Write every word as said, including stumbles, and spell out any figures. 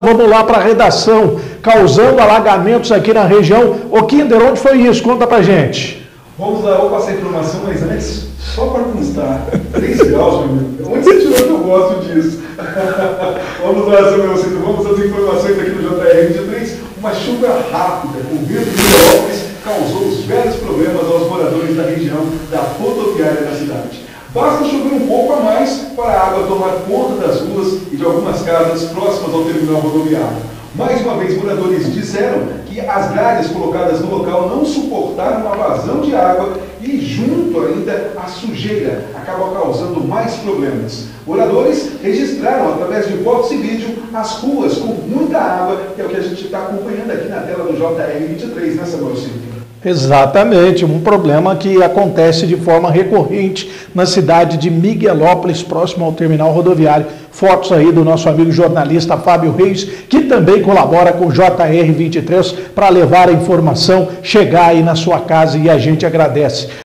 Vamos lá para a redação, causando alagamentos aqui na região. Ô Kinder, onde foi isso? Conta pra gente. Vamos lá, eu vou passar a informação, mas antes, só para constar, três graus, meu amigo. Onde você tirou que eu gosto disso? Vamos lá, seu meu centro, vamos às informações aqui no J R vinte e três. Uma chuva rápida, com vento de Milópolis, causou os velhos problemas aos moradores da região da rodoviária da cidade. Basta chover um pouco a mais para a água tomar conta das ruas e de algumas casas próximas ao terminal rodoviário. Mais uma vez, moradores disseram que as grades colocadas no local não suportaram a vazão de água e, junto ainda, a sujeira acaba causando mais problemas. Moradores registraram, através de fotos e vídeo, as ruas com muita água, que é o que a gente está acompanhando aqui na tela do J R vinte e três, né, Samuel Silva? Exatamente, um problema que acontece de forma recorrente na cidade de Miguelópolis, próximo ao terminal rodoviário. Fotos aí do nosso amigo jornalista Fábio Reis, que também colabora com o J R vinte e três para levar a informação, chegar aí na sua casa, e a gente agradece.